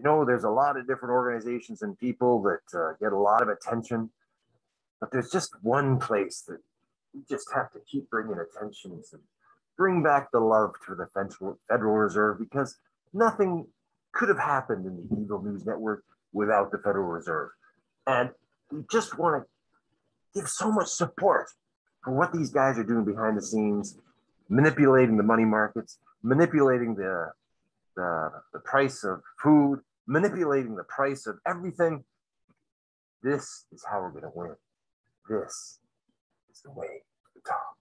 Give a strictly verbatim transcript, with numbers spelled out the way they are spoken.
You know, there's a lot of different organizations and people that uh, get a lot of attention, but there's just one place that we just have to keep bringing attention to, bring back the love to the Federal Reserve, because nothing could have happened in the Eagle News Network without the Federal Reserve. And we just want to give so much support for what these guys are doing behind the scenes, manipulating the money markets, manipulating the, the, the price of food, manipulating the price of everything. This is how we're going to win. This is the way to the top.